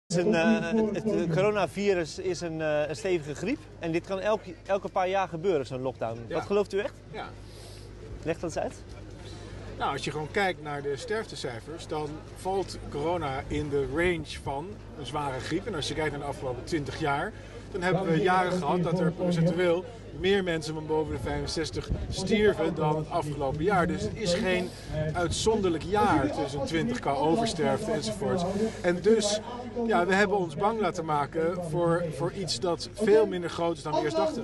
Het coronavirus is een stevige griep en dit kan elke paar jaar gebeuren, zo'n lockdown. Ja. Wat gelooft u echt? Ja. Leg dat eens uit. Nou, als je gewoon kijkt naar de sterftecijfers, dan valt corona in de range van een zware griep. En als je kijkt naar de afgelopen 20 jaar, dan hebben we jaren gehad dat er procentueel meer mensen van boven de 65 stierven dan het afgelopen jaar. Dus het is geen uitzonderlijk jaar tussen 20 qua oversterfte enzovoort. En dus, ja, we hebben ons bang laten maken voor iets dat veel minder groot is dan we eerst dachten.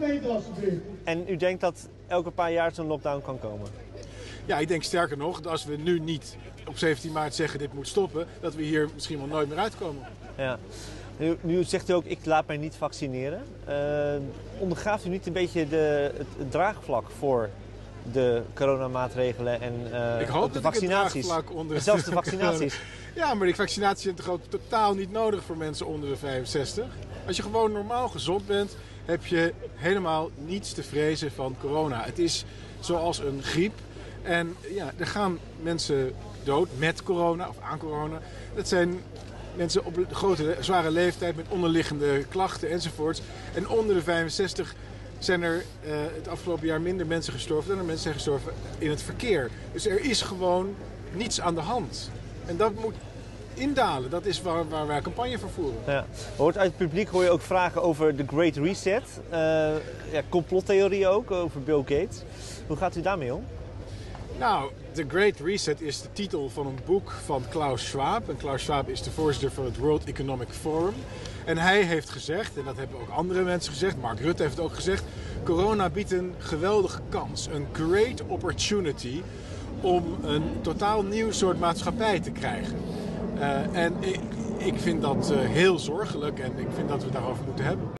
En u denkt dat elke paar jaar zo'n lockdown kan komen? Ja, ik denk sterker nog, dat als we nu niet op 17 maart zeggen dit moet stoppen, dat we hier misschien wel nooit meer uitkomen. Ja. Nu zegt u ook, ik laat mij niet vaccineren. Ondergraaft u niet een beetje het draagvlak voor de coronamaatregelen en ik hoop de dat vaccinaties? onder zelfs de vaccinaties. Ja, maar die vaccinaties zijn toch ook totaal niet nodig voor mensen onder de 65. Als je gewoon normaal gezond bent, heb je helemaal niets te vrezen van corona. Het is zoals een griep. En ja, er gaan mensen dood met corona of aan corona. Dat zijn mensen op een grote, zware leeftijd met onderliggende klachten enzovoorts. En onder de 65 zijn er het afgelopen jaar minder mensen gestorven dan er mensen zijn gestorven in het verkeer. Dus er is gewoon niets aan de hand. En dat moet indalen. Dat is waar wij campagne voor voeren. Ja. Uit het publiek hoor je ook vragen over de Great Reset. Complottheorieën ook, over Bill Gates. Hoe gaat u daarmee om? Nou, The Great Reset is de titel van een boek van Klaus Schwab. En Klaus Schwab is de voorzitter van het World Economic Forum. En hij heeft gezegd, en dat hebben ook andere mensen gezegd, Mark Rutte heeft het ook gezegd, corona biedt een geweldige kans, een great opportunity om een totaal nieuw soort maatschappij te krijgen. En ik vind dat heel zorgelijk en ik vind dat we het daarover moeten hebben.